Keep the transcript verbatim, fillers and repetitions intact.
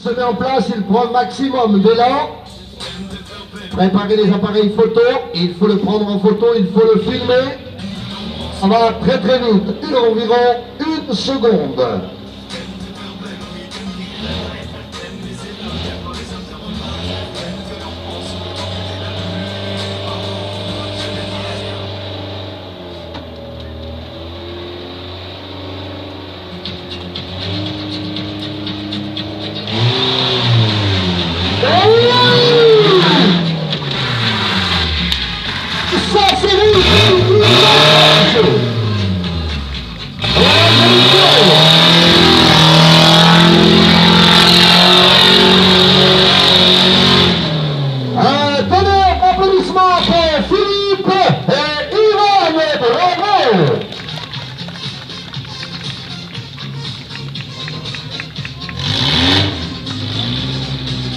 Se met en place, il prend le maximum d'élan. Préparer les appareils photo, il faut le prendre en photo, il faut le filmer. Ça va très très vite, il dure environ une seconde.